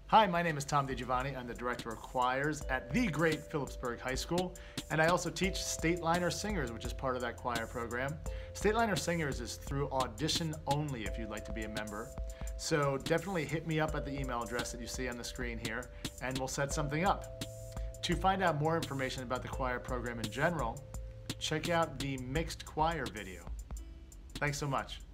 Hi, my name is Tom DiGiovanni. I'm the Director of Choirs at the great Phillipsburg High School, and I also teach Stateliner Singers, which is part of that choir program. Stateliner Singers is through audition only if you'd like to be a member. So definitely hit me up at the email address that you see on the screen here, and we'll set something up. To find out more information about the choir program in general, check out the mixed choir video. Thanks so much.